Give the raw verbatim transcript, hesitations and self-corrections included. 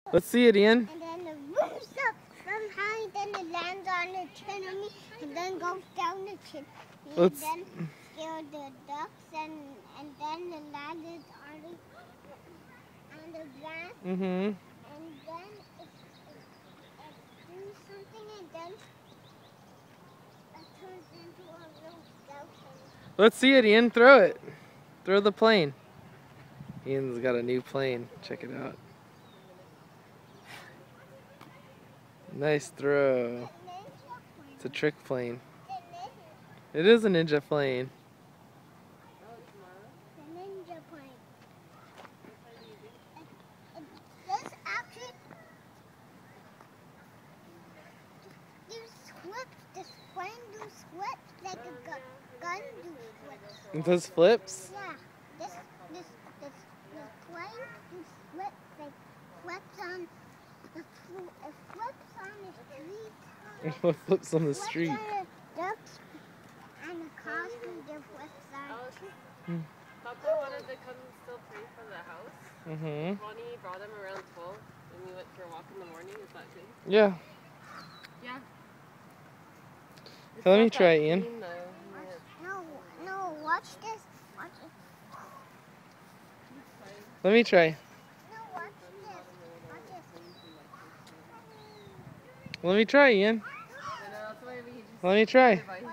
Let's see it, Ian. And then it moves up from high, then it lands on the chimney, and then goes down the chimney. Let's... And then scare the ducks, and and then it landed on the on the grass. Mm-hmm. And then it, it, it does something, and then it turns into a little skeleton. Let's see it, Ian. Throw it. Throw the plane. Ian's got a new plane. Check it out. Nice throw. It's a trick plane. It is a ninja plane. The ninja plane. It, this actually, this flips, this plane does flips like a gun, gun do flips. It does flips? Yeah, this, this, this, this plane does flips, like flips on, it flips on the street. It flips on the street. Flips on the ducks and the cows do their flips on too. Hmm. Papa wanted to come still pray for the house. Mm-hmm. Ronnie brought him around twelve and we went for a walk in the morning. Is that good? Yeah. Yeah. So let me try it, Ian. Clean, No, no, watch this. Watch it. Let me try. No, watch this. Watch this. Let me try, Ian. I know, that's why we just Let me try. by